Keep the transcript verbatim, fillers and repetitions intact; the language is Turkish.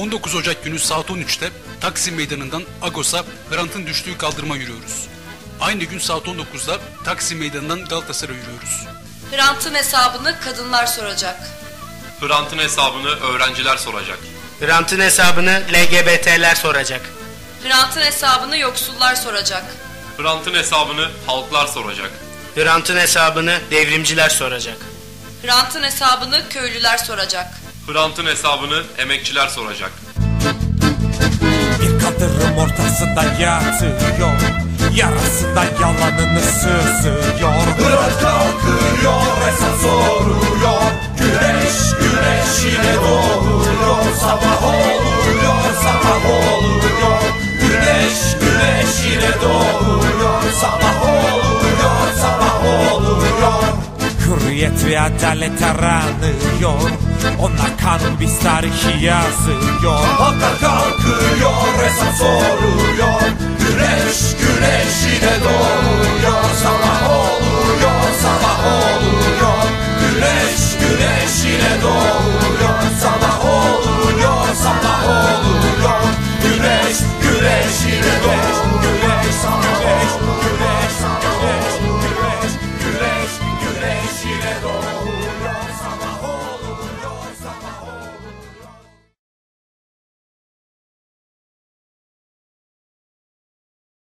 on dokuz Ocak günü saat on üçte Taksim Meydanı'ndan Agos'a Hrant'ın düştüğü kaldırıma yürüyoruz. Aynı gün saat on dokuzda Taksim Meydanı'ndan Galatasaray'a yürüyoruz. Hrant'ın hesabını kadınlar soracak. Hrant'ın hesabını öğrenciler soracak. Hrant'ın hesabını L G B T'ler soracak. Hrant'ın hesabını yoksullar soracak. Hrant'ın hesabını halklar soracak. Hrant'ın hesabını devrimciler soracak. Hrant'ın hesabını köylüler soracak. Hrant'ın hesabını emekçiler soracak. Bir kaldırım ortasında yatıyor, yarasında yalanını sızıyor. Hrant kalkıyor, hesap soruyor. Güneş güneş yine doğuyor. Sabah oluyor, sabah oluyor. Güneş güneş yine doğuyor. Sabah oluyor, sabah oluyor. Hürriyet ve adalet aranıyor, onlar kanun biz tarihi yazıyor. Halklar kalkıyor, hesap soruyor. Güneş güneş yine doğuyor. Sabah oluyor, sabah oluyor. Güneş güneş yine doğuyor.